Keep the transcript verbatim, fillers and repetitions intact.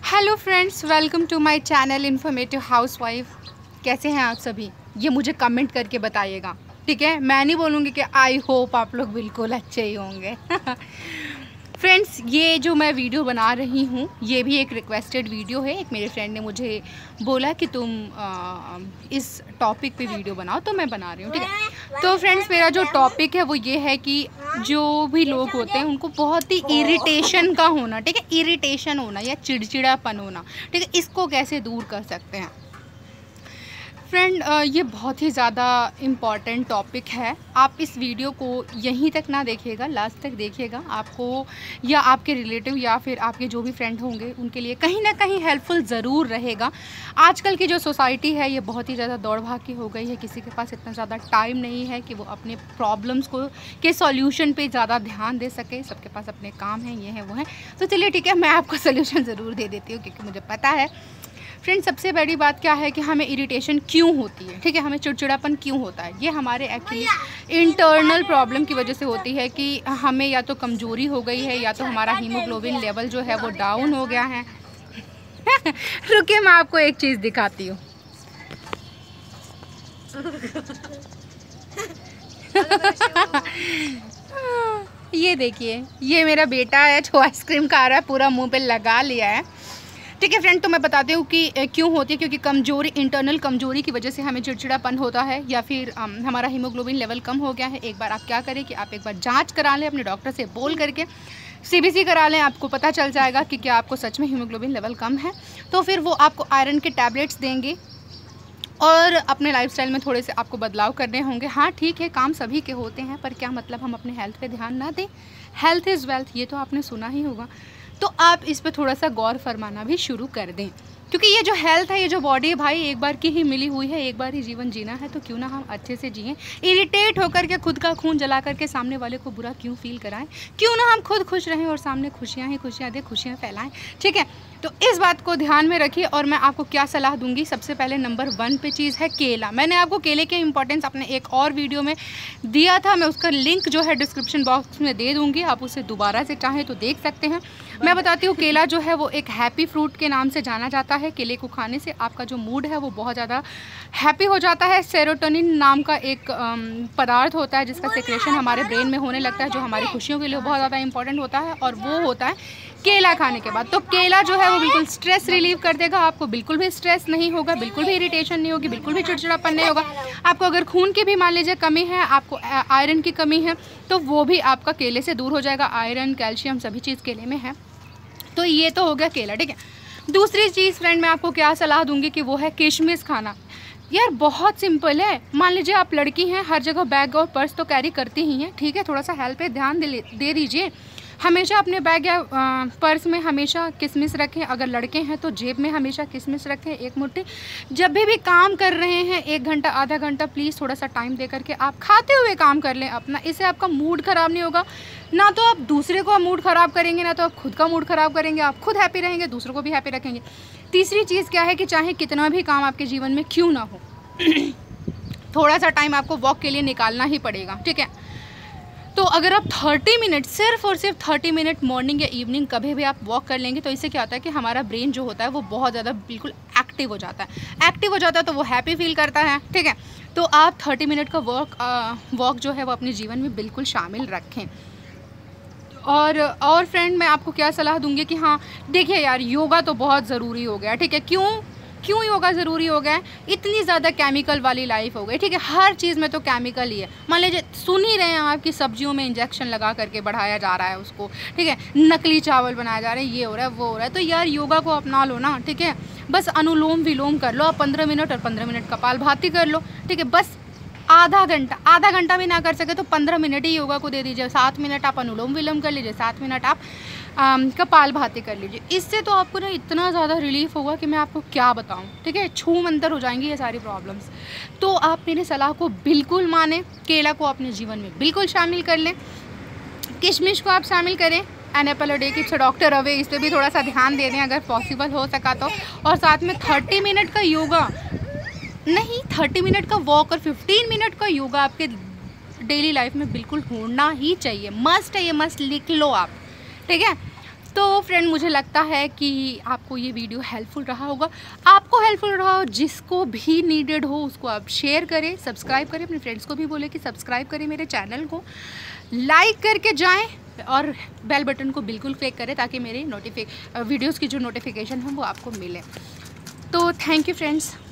Hello friends, welcome to my channel informative housewife. कैसे हैं आप सभी? ये मुझे कमेंट करके बताइएगा, ठीक है? मैं नहीं बोलूँगी कि आई होप आप लोग बिल्कुल अच्छे ही होंगे। फ्रेंड्स, ये जो मैं वीडियो बना रही हूँ ये भी एक रिक्वेस्टेड वीडियो है। एक मेरे फ्रेंड ने मुझे बोला कि तुम आ, इस टॉपिक पे वीडियो बनाओ, तो मैं बना रही हूँ, ठीक है? तो फ्रेंड्स, मेरा जो टॉपिक है वो ये है कि जो भी लोग होते हैं उनको बहुत ही इरिटेशन का होना, ठीक है? इरिटेशन होना या चिड़चिड़ापन होना, ठीक है? इसको कैसे दूर कर सकते हैं? फ्रेंड, ये बहुत ही ज़्यादा इम्पॉर्टेंट टॉपिक है। आप इस वीडियो को यहीं तक ना देखिएगा, लास्ट तक देखिएगा। आपको या आपके रिलेटिव या फिर आपके जो भी फ्रेंड होंगे उनके लिए कहीं ना कहीं हेल्पफुल ज़रूर रहेगा। आजकल की जो सोसाइटी है ये बहुत ही ज़्यादा दौड़ भाग की हो गई है। किसी के पास इतना ज़्यादा टाइम नहीं है कि वो अपने प्रॉब्लम्स को के सॉल्यूशन पे ज़्यादा ध्यान दे सके। सबके पास अपने काम हैं, ये हैं वो हैं। तो चलिए ठीक है, मैं आपको सोल्यूशन ज़रूर दे देती हूँ, क्योंकि मुझे पता है। फ्रेंड, सबसे बड़ी बात क्या है कि हमें इरिटेशन क्यों होती है, ठीक है? हमें चिड़चिड़ापन क्यों होता है? ये हमारे एक्चुअली इंटरनल प्रॉब्लम की वजह से होती है कि हमें या तो कमज़ोरी हो गई है या तो हमारा हीमोग्लोबिन लेवल जो है वो डाउन हो गया है। रुकिए, मैं आपको एक चीज़ दिखाती हूँ। ये देखिए, ये मेरा बेटा है जो आइसक्रीम खा रहा है, पूरा मुंह पे लगा लिया है, ठीक है फ्रेंड? तो मैं बताती हूँ कि क्यों होती है। क्योंकि कमजोरी, इंटरनल कमजोरी की वजह से हमें चिड़चिड़ापन होता है या फिर हमारा हीमोग्लोबिन लेवल कम हो गया है। एक बार आप क्या करें कि आप एक बार जांच करा लें अपने डॉक्टर से बोल करके, सीबीसी करा लें। आपको पता चल जाएगा कि क्या आपको सच में हीमोग्लोबिन लेवल कम है। तो फिर वो आपको आयरन के टैबलेट्स देंगे और अपने लाइफस्टाइल में थोड़े से आपको बदलाव करने होंगे। हाँ ठीक है, काम सभी के होते हैं, पर क्या मतलब हम अपने हेल्थ पे ध्यान ना दें? हेल्थ इज़ वेल्थ, ये तो आपने सुना ही होगा। तो आप इस पे थोड़ा सा गौर फरमाना भी शुरू कर दें, क्योंकि ये जो हेल्थ है, ये जो बॉडी है भाई, एक बार की ही मिली हुई है, एक बार ही जीवन जीना है। तो क्यों ना हम अच्छे से जिएं। इरिटेट होकर के खुद का खून जला करके सामने वाले को बुरा क्यों फील कराएं? क्यों ना हम खुद खुश रहें और सामने खुशियां ही खुशियां दें, खुशियां फैलाएं, ठीक है? तो इस बात को ध्यान में रखिए। और मैं आपको क्या सलाह दूंगी, सबसे पहले नंबर वन पे चीज़ है केला। मैंने आपको केले के इंपॉर्टेंस अपने एक और वीडियो में दिया था, मैं उसका लिंक जो है डिस्क्रिप्शन बॉक्स में दे दूंगी, आप उसे दोबारा से चाहें तो देख सकते हैं। मैं बताती हूँ, केला जो है वो एक हैप्पी फ्रूट के नाम से जाना जाता है। केले को खाने से आपका जो मूड है वो बहुत ज़्यादा हैप्पी हो जाता है। सेरोटोनिन नाम का एक पदार्थ होता है जिसका सेक्रेशन हमारे ब्रेन में होने लगता है, जो हमारी खुशियों के लिए बहुत ज़्यादा इंपॉर्टेंट होता है, और वो होता है केला खाने के बाद। तो केला जो है वो बिल्कुल स्ट्रेस रिलीव कर देगा। आपको बिल्कुल भी स्ट्रेस नहीं होगा, बिल्कुल भी इरिटेशन नहीं होगी, बिल्कुल भी चिड़चिड़ापन नहीं होगा। आपको अगर खून की भी मान लीजिए कमी है, आपको आयरन की कमी है, तो वो भी आपका केले से दूर हो जाएगा। आयरन, कैल्शियम सभी चीज़ केले में है। तो ये तो हो गया केला, ठीक है? दूसरी चीज़ फ्रेंड, मैं आपको क्या सलाह दूंगी कि वो है किशमिश खाना। यार बहुत सिंपल है। मान लीजिए आप लड़की हैं, हर जगह बैग और पर्स तो कैरी करती ही हैं, ठीक है? थोड़ा सा हेल्थ पे ध्यान दे दे दीजिए। हमेशा अपने बैग या पर्स में हमेशा किशमिश रखें। अगर लड़के हैं तो जेब में हमेशा किशमिश रखें, एक मुट्ठी। जब भी भी काम कर रहे हैं, एक घंटा आधा घंटा प्लीज़ थोड़ा सा टाइम दे करके आप खाते हुए काम कर लें अपना। इससे आपका मूड ख़राब नहीं होगा। ना तो आप दूसरे को मूड ख़राब करेंगे, ना तो आप खुद का मूड ख़राब करेंगे। आप खुद हैप्पी रहेंगे, दूसरों को भी हैप्पी रखेंगे। तीसरी चीज़ क्या है कि चाहे कितना भी काम आपके जीवन में क्यों ना हो, थोड़ा सा टाइम आपको वॉक के लिए निकालना ही पड़ेगा, ठीक है? तो अगर आप तीस मिनट, सिर्फ और सिर्फ तीस मिनट मॉर्निंग या इवनिंग कभी भी आप वॉक कर लेंगे, तो इससे क्या होता है कि हमारा ब्रेन जो होता है वो बहुत ज़्यादा बिल्कुल एक्टिव हो जाता है। एक्टिव हो जाता है तो वो हैप्पी फील करता है, ठीक है? तो आप तीस मिनट का वॉक वॉक जो है वो अपने जीवन में बिल्कुल शामिल रखें। और और फ्रेंड, मैं आपको क्या सलाह दूंगी कि हाँ देखिए यार, योगा तो बहुत ज़रूरी हो गया, ठीक है? क्यों क्यों योगा ज़रूरी हो गया है? इतनी ज़्यादा केमिकल वाली लाइफ हो गई, ठीक है? हर चीज़ में तो केमिकल ही है। मान लीजिए, सुन ही रहे हैं आपकी सब्जियों में इंजेक्शन लगा करके बढ़ाया जा रहा है उसको, ठीक है? नकली चावल बनाया जा रहा है, ये हो रहा है, वो हो रहा है। तो यार योगा को अपना लो ना, ठीक है? बस अनुलोम विलोम कर लो आप पंद्रह मिनट, और पंद्रह मिनट कपालभाति कर लो, ठीक है? बस आधा घंटा, आधा घंटा भी ना कर सके तो पंद्रह मिनट ही योगा को दे दीजिए। सात मिनट आप अनुलोम विलोम कर लीजिए, सात मिनट आप कपालभाति कर लीजिए। इससे तो आपको ना इतना ज़्यादा रिलीफ होगा कि मैं आपको क्या बताऊं, ठीक है? छू मंतर हो जाएंगी ये सारी प्रॉब्लम्स। तो आप मेरी सलाह को बिल्कुल मानें, केला को अपने जीवन में बिल्कुल शामिल कर लें, किशमिश को आप शामिल करें। An apple a day keeps a doctor away, इस पर भी थोड़ा सा ध्यान दे दें अगर पॉसिबल हो सका तो। और साथ में थर्टी मिनट का योगा नहीं, थर्टी मिनट का वॉक और फिफ्टीन मिनट का योगा आपके डेली लाइफ में बिल्कुल होना ही चाहिए। मस्ट है ये, मस्ट लिख लो आप, ठीक है? तो फ्रेंड मुझे लगता है कि आपको ये वीडियो हेल्पफुल रहा होगा। आपको हेल्पफुल रहा हो, जिसको भी नीडेड हो उसको आप शेयर करें, सब्सक्राइब करें, अपने फ्रेंड्स को भी बोले कि सब्सक्राइब करें मेरे चैनल को, लाइक करके जाएं और बेल बटन को बिल्कुल क्लिक करें ताकि मेरे नोटिफिक वीडियोज़ की जो नोटिफिकेशन है वो आपको मिले। तो थैंक यू फ्रेंड्स।